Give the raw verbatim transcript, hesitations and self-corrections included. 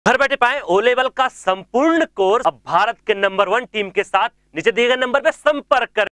घर बैठे पाए ओ लेवल का संपूर्ण कोर्स अब भारत के नंबर वन टीम के साथ नीचे दिए गए नंबर पे संपर्क करें।